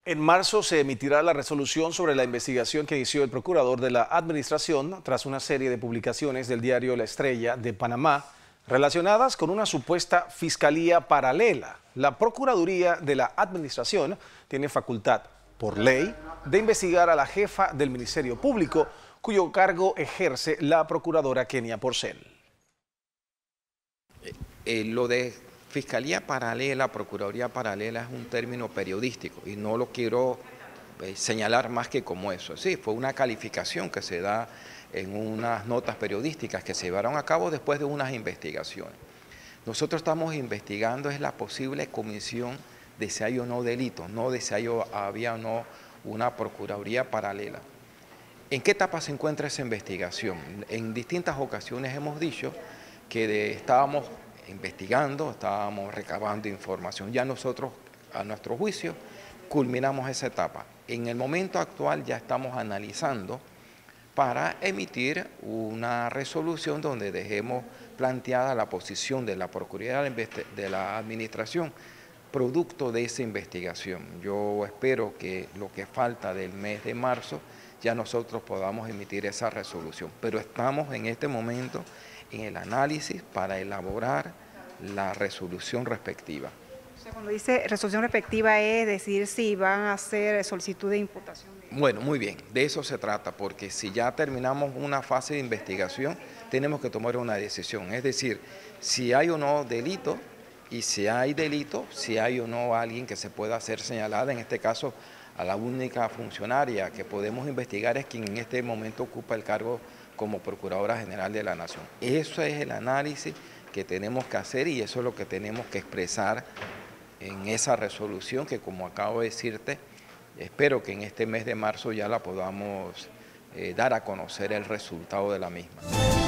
En marzo se emitirá la resolución sobre la investigación que inició el procurador de la Administración tras una serie de publicaciones del diario La Estrella de Panamá relacionadas con una supuesta fiscalía paralela. La Procuraduría de la Administración tiene facultad, por ley, de investigar a la jefa del Ministerio Público, cuyo cargo ejerce la procuradora Kenia Porcel. Lo de fiscalía paralela, procuraduría paralela es un término periodístico y no lo quiero señalar más que como eso. Sí, fue una calificación que se da en unas notas periodísticas que se llevaron a cabo después de unas investigaciones. Nosotros estamos investigando es la posible comisión de si hay o no delitos, no de si había o no una procuraduría paralela. ¿En qué etapa se encuentra esa investigación? En distintas ocasiones hemos dicho que estábamos investigando, estábamos recabando información. Ya nosotros, a nuestro juicio, culminamos esa etapa. En el momento actual ya estamos analizando para emitir una resolución donde dejemos planteada la posición de la Procuraduría de la Administración producto de esa investigación. Yo espero que lo que falta del mes de marzo ya nosotros podamos emitir esa resolución, pero estamos en este momento en el análisis para elaborar la resolución respectiva. O sea, cuando dice resolución respectiva es decir si van a hacer solicitud de imputación. Bueno, muy bien, de eso se trata, porque si ya terminamos una fase de investigación, tenemos que tomar una decisión, es decir, si hay o no delito, y si hay delito, si hay o no alguien que se pueda hacer señalada, en este caso a la única funcionaria que podemos investigar es quien en este momento ocupa el cargo como Procuradora General de la Nación. Eso es el análisis que tenemos que hacer y eso es lo que tenemos que expresar en esa resolución que, como acabo de decirte, espero que en este mes de marzo ya la podamos dar a conocer el resultado de la misma.